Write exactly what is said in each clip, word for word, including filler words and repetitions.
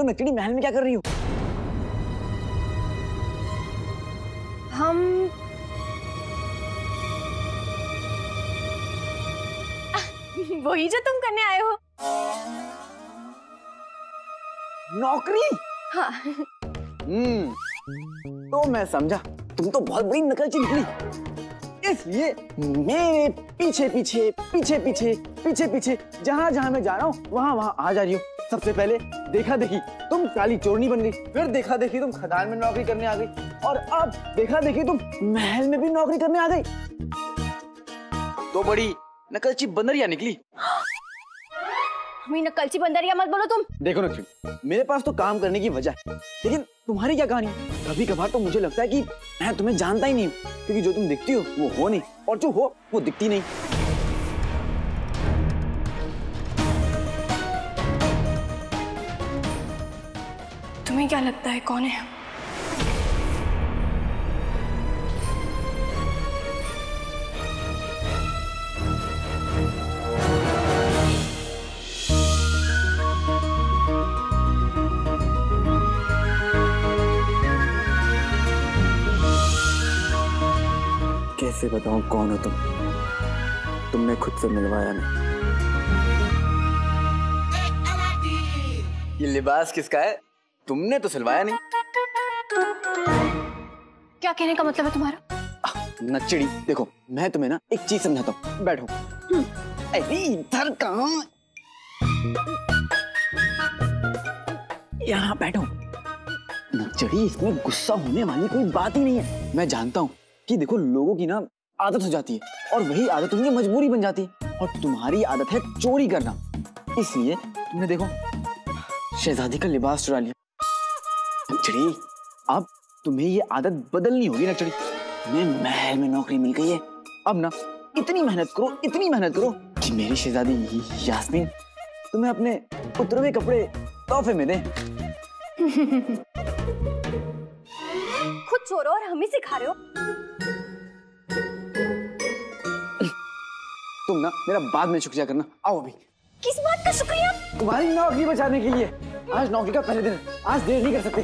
बोलो नकली महल में क्या कर रही हो? हम वही जो तुम करने आए हो। नौकरी? हाँ। हम्म, तो मैं समझा तुम तो बहुत बड़ी नकलची निकली, इसलिए मेरे पीछे पीछे पीछे पीछे पीछे पीछे जहाँ जहाँ मैं जा रहा हूँ वहाँ वहाँ आ जा रही हो। सबसे पहले देखा देखी तुम काली चोरनी बन गई, फिर देखा देखी तुम खदान में नौकरी करने आ गई, और अब देखा देखी तुम महल में भी नौकरी करने आ गई। तो बड़ी नकलची बंदरिया निकली। हमें नकलची बंदरिया मत बोलो तुम। देखो नकली, मेरे पास तो काम करने की वजह है, लेकिन तुम्हारी क्या कहानी? कभी कभार तो मुझे लगता है कि मैं तुम्हें जानता ही नहीं हूँ, क्योंकि जो तुम दिखती हो वो हो नहीं, और जो हो वो दिखती नहीं। तुम्हें क्या लगता है कौन है? कैसे बताऊं कौन हो तुम? तुमने खुद से मिलवाया नहीं। ये लिबास किसका है? तुमने तो सिलवाया नहीं। क्या कहने का मतलब है तुम्हारा? नचड़ी, देखो मैं तुम्हें ना एक चीज समझाता हूँ, बैठो। अरे इधर कहाँ, यहाँ बैठो। नचड़ी, इसमें गुस्सा होने वाली कोई बात ही नहीं है। मैं जानता हूँ कि देखो लोगों की ना आदत हो जाती है, और वही आदत उनकी मजबूरी बन जाती है, और तुम्हारी आदत है चोरी करना, इसलिए तुमने देखो शहजादी का लिबास चुरा लिया। नचड़ी, अब तुम्हें ये आदत बदलनी होगी नचड़ी। तुम्हें महल में नौकरी मिल गई है, अब ना इतनी मेहनत करो, इतनी मेहनत करो कि मेरी शहजादी यास्मीन तुम्हें अपने उतरवे कपड़े तोहफे में दे। खुद चोरो और हम ही सिखा रहे हो। तुम ना मेरा बाद में शुक्रिया करना। आओ अभी। किस बात का शुक्रिया? तुम्हारी नौकरी बचाने के लिए। आज नौकरी का पहले दिन है, आज देर नहीं कर सकते।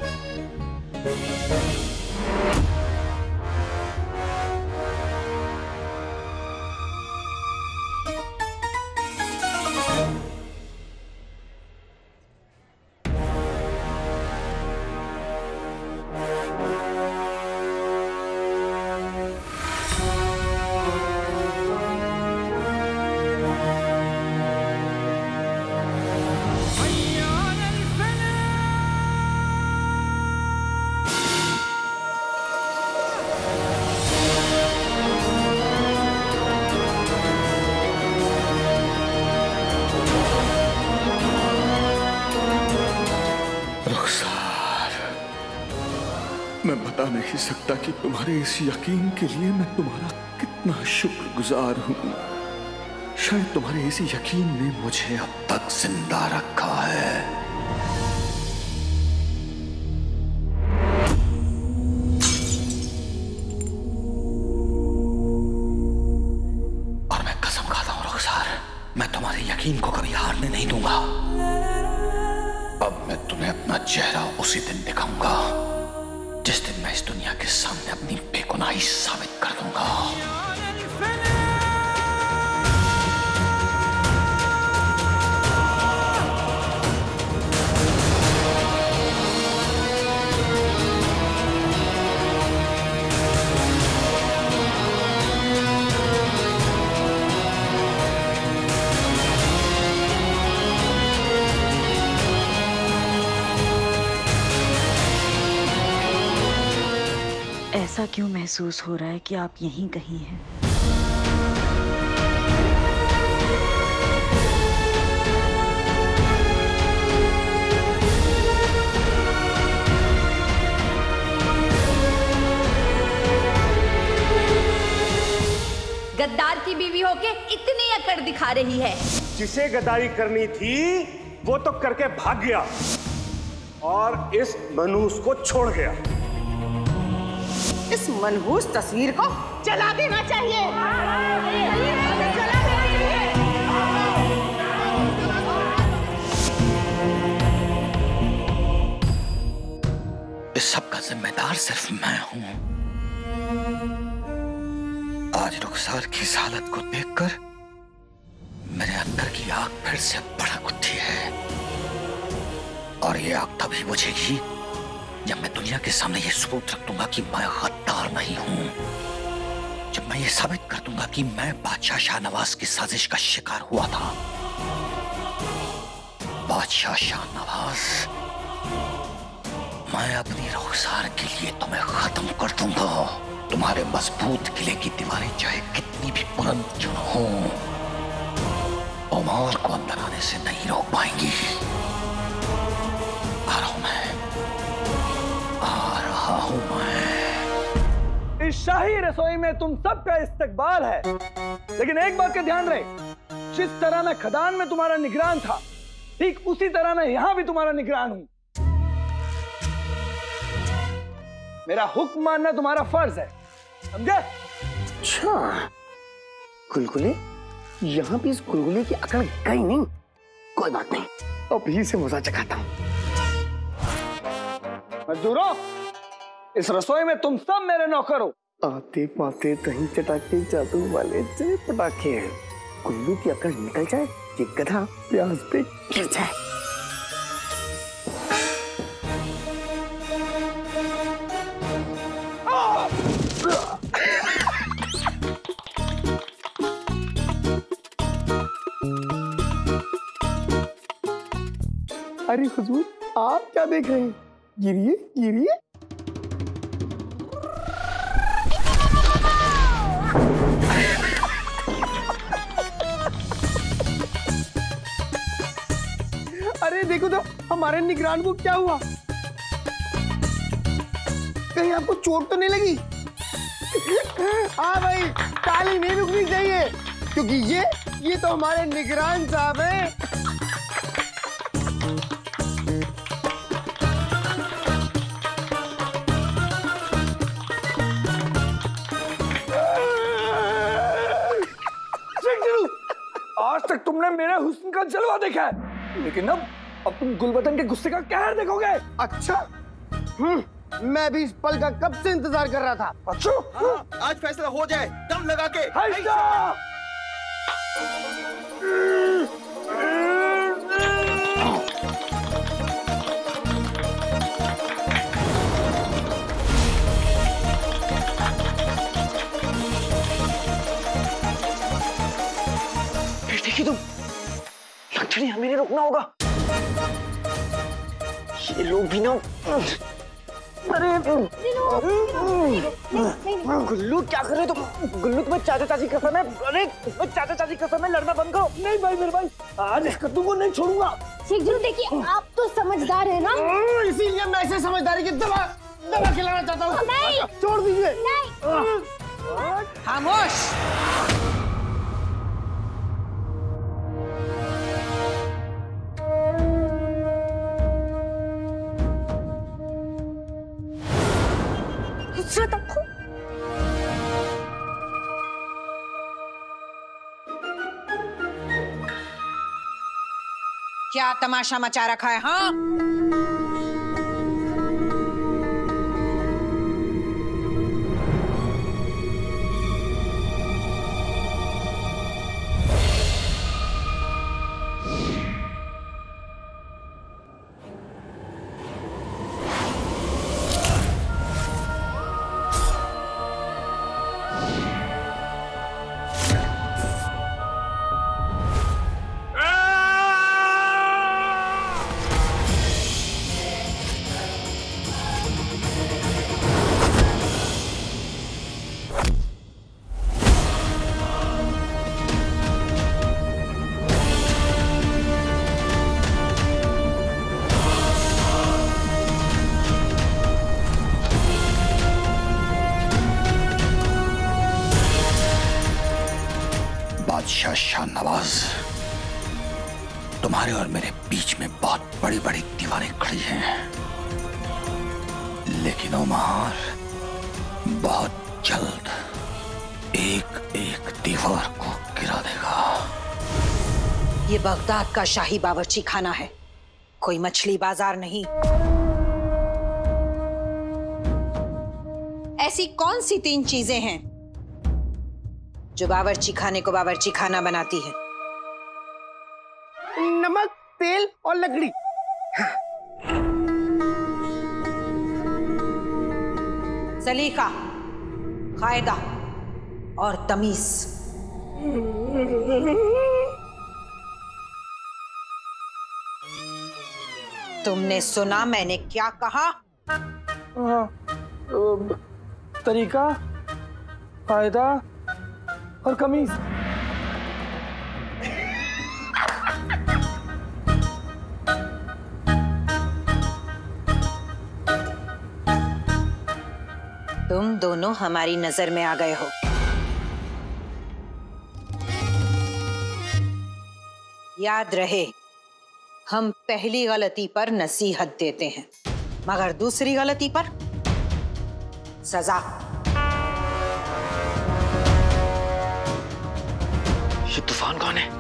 मैं बता नहीं सकता कि तुम्हारे इस यकीन के लिए मैं तुम्हारा कितना शुक्रगुजार हूं। शायद तुम्हारे इस यकीन ने मुझे अब तक जिंदा रखा है। और मैं कसम खाता हूं रुखसार, मैं तुम्हारे यकीन को कभी हारने नहीं दूंगा। अब मैं तुम्हें अपना चेहरा उसी दिन दिखाऊंगा जिस दिन मैं इस दुनिया के सामने अपनी बेगुनाही साबित कर दूंगा। ऐसा क्यों महसूस हो रहा है कि आप यहीं कहीं हैं? गद्दार की बीवी होके इतनी अकड़ दिखा रही है। जिसे गद्दारी करनी थी वो तो करके भाग गया और इस मनहूस को छोड़ गया। इस मनहूस तस्वीर को जला देना चाहिए। जला देना चाहिए। जिम्मेदार सिर्फ मैं हूं। आज रुखसार की इस हालत को देखकर मेरे अंदर की आग फिर से भड़क उठी है, और ये आग तभी बुझेगी जब मैं दुनिया के सामने ये सबूत रख दूंगा कि मैं गद्दार नहीं हूं, जब मैं ये साबित कर दूंगा कि मैं बादशाह शाहनवाज की साजिश का शिकार हुआ था। बादशाह शाहनवाज, मैं अपनी रुखसार के लिए तुम्हें खत्म कर दूंगा। तुम्हारे मजबूत किले की दीवारें चाहे कितनी भी बुलंद क्यों न हो, ओमार को अंदर आने से नहीं रोक पाएंगी। आ रहा हूं मैं, आ रहा हूं मैं। इस शाही रसोई में तुम सबका इस्तकबाल है, लेकिन एक बात का ध्यान रहे, जिस तरह मैं खदान में तुम्हारा निगरान था, ठीक उसी तरह मैं यहां भी तुम्हारा निगरान हूं। मेरा हुक्म मानना तुम्हारा फर्ज है, समझे? अच्छा, गुलगुले, यहाँ भी इस गुलगुले की अकड़ गई नहीं। कोई बात नहीं, अभी से मजा चखाता हूँ। मजदूरों, इस रसोई में तुम सब मेरे नौकर हो। आते पाते दही चटाके जादू वाले से पटाखे हैं। गुल्लू की अकड़ निकल जाए, ये गधा प्याज पे गिर जाए। अरे हुजूर, आप क्या देख रहे हैं? गिरिए गिरिए। अरे देखो तो हमारे निगरान को क्या हुआ? कहीं आपको चोट तो नहीं लगी? हाँ भाई, ताली नहीं रुकनी चाहिए, क्योंकि ये ये तो हमारे निगरान साहब हैं। आज तक तुमने मेरे हुस्न का जलवा देखा है, लेकिन अब अब तुम गुलबदन के गुस्से का कहर देखोगे। अच्छा, हम्म, मैं भी इस पल का कब से इंतजार कर रहा था। अच्छा, हाँ, आज फैसला हो जाए, दम लगा के। देखिए तुम, लक्षणी हमें नहीं रुकना होगा। ये लोग भी ना, अरे गुल्लू क्या कर रहे हो तुम? गुल्लू तुम्हें चाचा चाची कसम है, अरे तुम्हें चाचा चाची कसम है, लड़ना बंद करो। नहीं भाई, मेरे भाई, आज इस कद्दू को नहीं छोड़ूंगा। शेख जरूर, देखिए आप तो समझदार है ना, इसीलिए मैं इसे समझदारी की दवा दवा खिलाना चाहता हूँ। नहीं, छोड़ दीजिए। नहीं। खामोश। नुसरत आपको क्या तमाशा मचा रखा है? हाँ, बादशाह शाहनवाज, तुम्हारे और मेरे बीच में बहुत बड़ी बड़ी दीवारें खड़ी हैं, लेकिन ओमार बहुत जल्द एक एक दीवार को गिरा देगा। ये बगदाद का शाही बावर्ची खाना है, कोई मछली बाजार नहीं। ऐसी कौन सी तीन चीजें हैं जो बावर्ची खाने को बावर्ची खाना बनाती है? नमक, तेल और लकड़ी। सलीका, कायदा और तमीज। तुमने सुना मैंने क्या कहा? हाँ, तरीका, कायदा और कमीज। तुम दोनों हमारी नजर में आ गए हो। याद रहे, हम पहली गलती पर नसीहत देते हैं, मगर दूसरी गलती पर सजा। ये तूफान कौन है?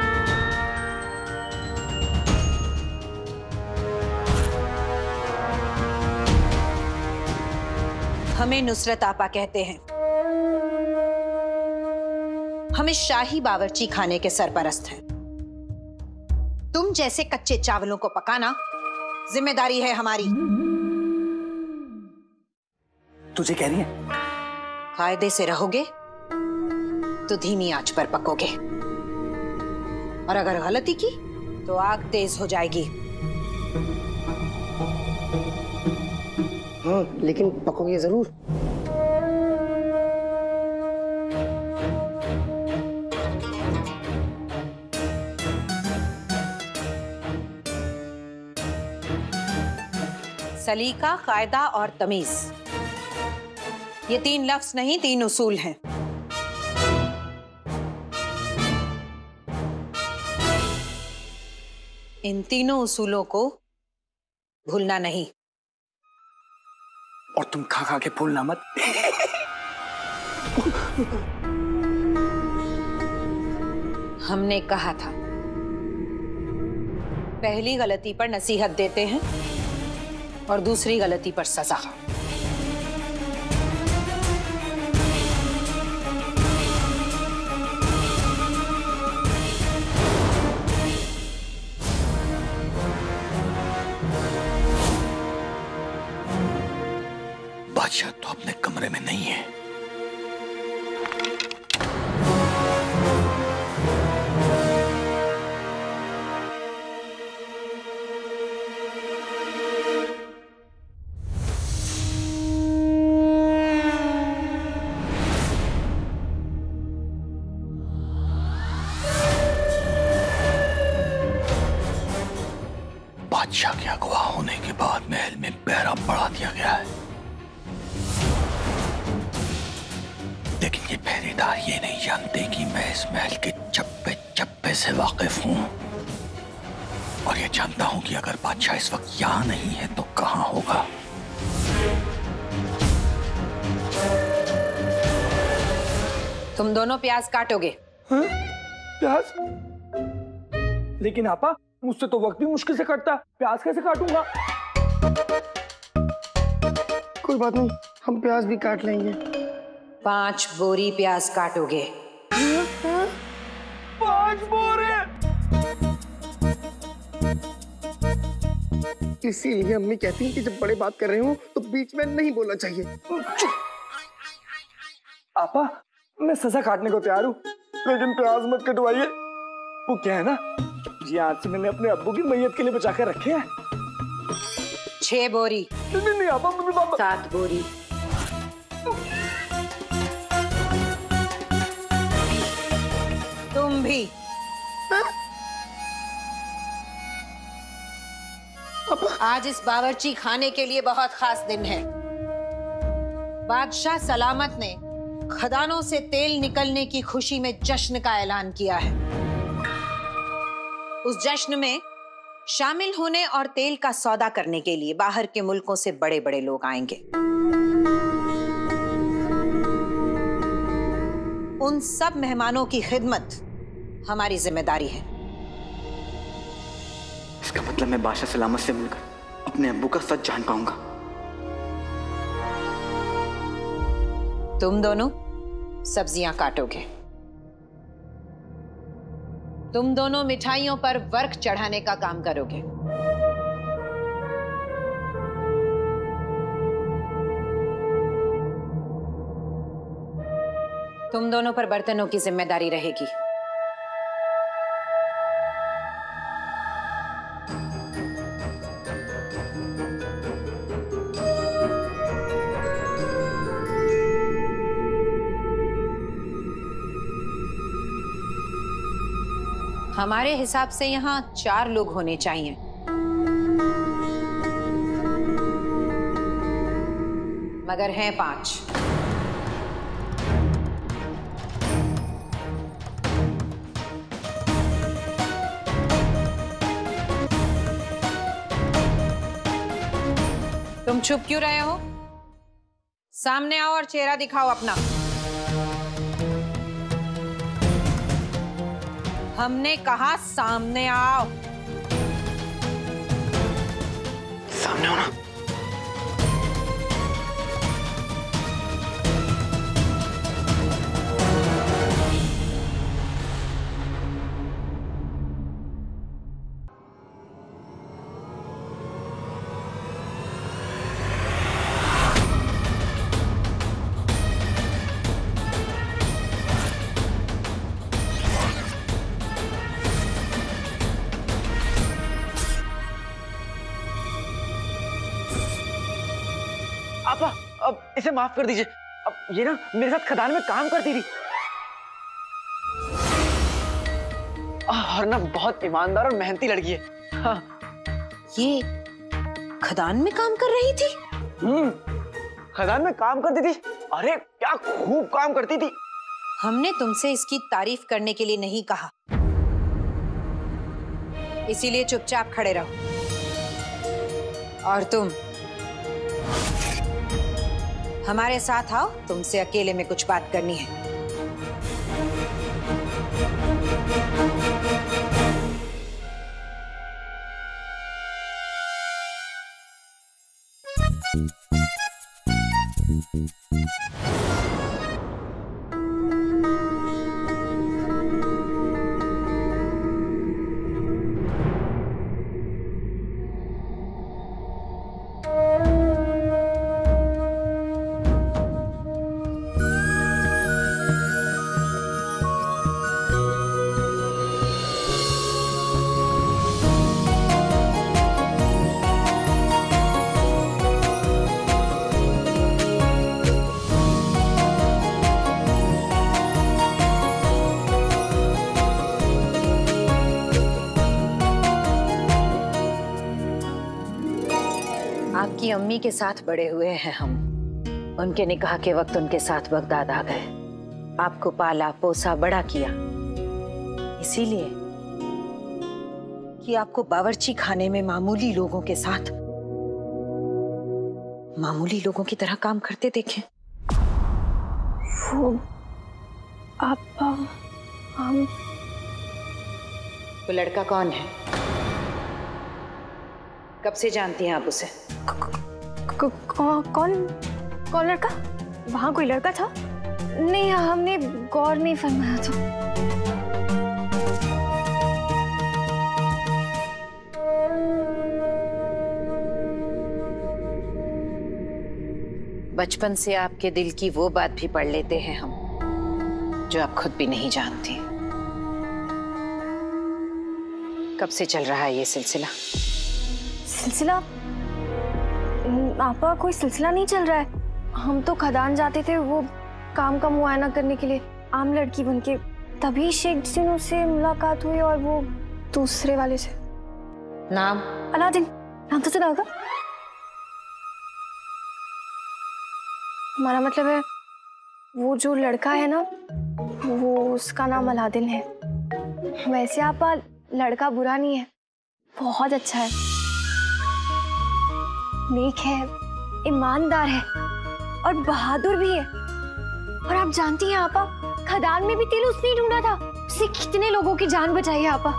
हमें नुसरत आपा कहते हैं। हम इस शाही बावर्ची खाने के सरपरस्त हैं। तुम जैसे कच्चे चावलों को पकाना जिम्मेदारी है हमारी। तुझे कह रही है? कायदे से रहोगे तो धीमी आंच पर पकोगे, और अगर गलती की तो आग तेज हो जाएगी। हाँ, लेकिन पकोगे जरूर। सलीका, कायदा और तमीज, ये तीन लफ्ज नहीं, तीन उसूल हैं। इन तीनों उसूलों को भूलना नहीं। और तुम खा खा के भूलना मत। हमने कहा था, पहली गलती पर नसीहत देते हैं और दूसरी गलती पर सजा। बादशाह तो अपने कमरे में नहीं है। बादशाह के अगवा होने के बाद महल में पहरा बढ़ा दिया गया है, लेकिन ये पहरेदार ये नहीं जानते कि मैं इस महल के चप्पे चप्पे से वाकिफ हूं, और ये जानता हूं कि अगर बादशाह इस वक्त यहां नहीं है तो कहां होगा। तुम दोनों प्याज काटोगे। हाँ? प्याज? लेकिन आपा, मुझसे तो वक्त भी मुश्किल से कटता, प्याज कैसे काटूंगा? कोई बात नहीं, हम प्याज भी काट लेंगे। पांच बोरी प्याज काटोगे। पांच बोरे? इसीलिए अम्मी कहती हैं कि जब बड़े बात कर रहे हो तो बीच में नहीं बोलना चाहिए। आपा, मैं सजा काटने को तैयार हूँ, लेकिन प्याज मत कटवाइए। वो क्या है ना, ये आज से मैंने अपने अब्बू की मैयत के लिए बचा कर रखे हैं। छह बोरी। नहीं नहीं आपा, मम्मी पापा। सात बोरी। तुम भी। आज इस बावर्ची खाने के लिए बहुत खास दिन है। बादशाह सलामत ने खदानों से तेल निकलने की खुशी में जश्न का ऐलान किया है। उस जश्न में शामिल होने और तेल का सौदा करने के लिए बाहर के मुल्कों से बड़े बड़े लोग आएंगे। उन सब मेहमानों की खिदमत हमारी जिम्मेदारी है। इसका मतलब मैं बादशाह सलामत से मिलकर अपने अब्बू का सच जान पाऊंगा। तुम दोनों सब्जियां काटोगे। तुम दोनों मिठाइयों पर वर्क चढ़ाने का काम करोगे। तुम दोनों पर बर्तनों की जिम्मेदारी रहेगी। हमारे हिसाब से यहाँ चार लोग होने चाहिए। मगर हैं पांच। तुम चुप क्यों रहे हो? सामने आओ और चेहरा दिखाओ अपना। हमने कहा सामने आओ। सामने हो ना? आपा, अब इसे माफ कर दीजिए। अब ये ना मेरे साथ खदान में काम करती थी और ना बहुत ईमानदार और मेहनती लड़की है। हाँ। ये खदान में काम कर रही थी? हम्म, खदान में काम करती थी। अरे क्या खूब काम करती थी। हमने तुमसे इसकी तारीफ करने के लिए नहीं कहा, इसीलिए चुपचाप खड़े रहो। और तुम हमारे साथ आओ, तुमसे अकेले में कुछ बात करनी है। आपकी अम्मी के साथ बड़े हुए हैं हम। उनके निकाह के वक्त उनके साथ बगदाद आ गए। आपको पाला पोसा बड़ा किया, इसीलिए कि आपको बावर्ची खाने में मामूली लोगों के साथ मामूली लोगों की तरह काम करते देखें। वो आप हम वो लड़का कौन है? कब से जानती हैं आप उसे? कौन कौन कौन लड़का? वहाँ कोई लड़का था? नहीं, हमने गौर नहीं फरमाया था। बचपन से आपके दिल की वो बात भी पढ़ लेते हैं हम, जो आप खुद भी नहीं जानती। कब से चल रहा है ये सिलसिला? सिलसिला? आपा, कोई सिलसिला नहीं चल रहा है। हम तो खदान जाते थे वो काम का मुआयना करने के लिए, आम लड़की बनके। तभी शेख जिनों से मुलाकात हुई और वो दूसरे वाले से। नाम? अलादीन। नाम तो सुना होगा। हमारा मतलब है वो जो लड़का है ना, वो उसका नाम अलादीन है। वैसे आपा लड़का बुरा नहीं है, बहुत अच्छा है, नेक है, ईमानदार है और बहादुर भी है। और आप जानती हैं आपा, खदान में भी तेल उसने ढूंढा था, उससे कितने लोगों की जान बचाई है आपा।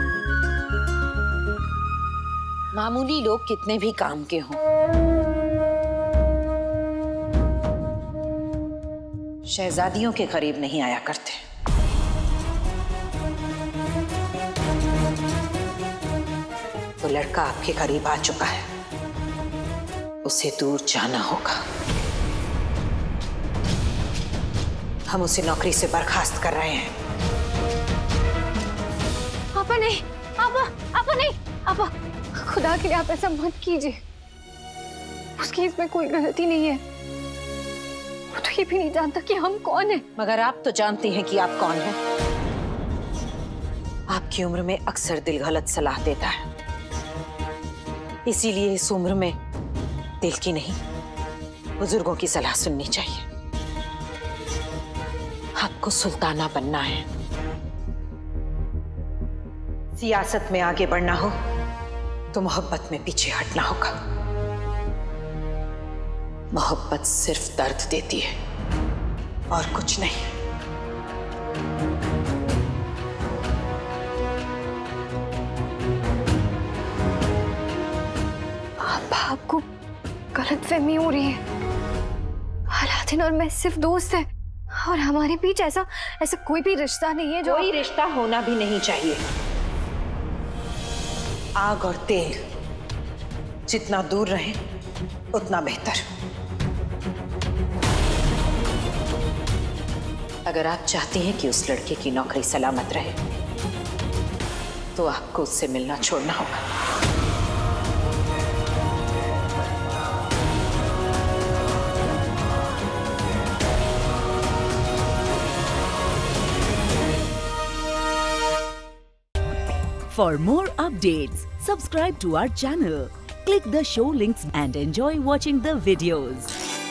मामूली लोग कितने भी काम के हों, शहजादियों के करीब नहीं आया करते। वो लड़का आपके करीब आ चुका है, उसे दूर जाना होगा। हम उसे नौकरी से बर्खास्त कर रहे हैं। आपा नहीं, आपा, आपा नहीं, आपा, खुदा के लिए आप ऐसा मत कीजिए। उसकी इसमें कोई गलती नहीं है। वो तो ये भी नहीं जानता कि हम कौन हैं। मगर आप तो जानती हैं कि आप कौन हैं। आपकी उम्र में अक्सर दिल गलत सलाह देता है, इसीलिए इस उम्र में दिल की नहीं, बुजुर्गों की सलाह सुननी चाहिए। आपको सुल्ताना बनना है, सियासत में आगे बढ़ना हो तो मोहब्बत में पीछे हटना होगा। मोहब्बत सिर्फ दर्द देती है और कुछ नहीं। आप, आपको गलतफहमी हो रही है। अलादीन और मैं सिर्फ दोस्त हैं और हमारे बीच ऐसा ऐसा कोई भी रिश्ता नहीं है। जो कोई रिश्ता होना भी नहीं चाहिए। आग और तेल जितना दूर रहे उतना बेहतर। अगर आप चाहती हैं कि उस लड़के की नौकरी सलामत रहे तो आपको उससे मिलना छोड़ना होगा। For more updates, subscribe to our channel, click the show links and enjoy watching the videos.